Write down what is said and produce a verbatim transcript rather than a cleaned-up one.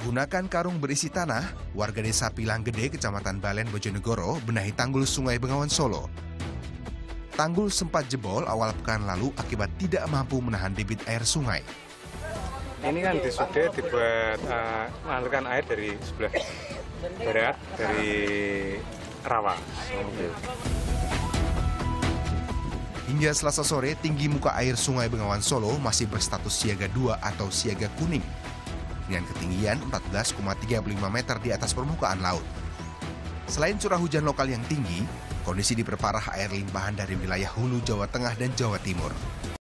Menggunakan karung berisi tanah, warga desa Pilang Gede, Kecamatan Balen, Bojonegoro, benahi tanggul Sungai Bengawan Solo. Tanggul sempat jebol awal pekan lalu akibat tidak mampu menahan debit air sungai. Ini kan disude dibuat uh, mengalirkan air dari sebelah barat, dari rawa. Hingga Selasa sore, tinggi muka air Sungai Bengawan Solo masih berstatus siaga dua atau siaga kuning, dengan ketinggian empat belas koma tiga puluh lima meter di atas permukaan laut. Selain curah hujan lokal yang tinggi, kondisi diperparah air limpahan dari wilayah hulu Jawa Tengah dan Jawa Timur.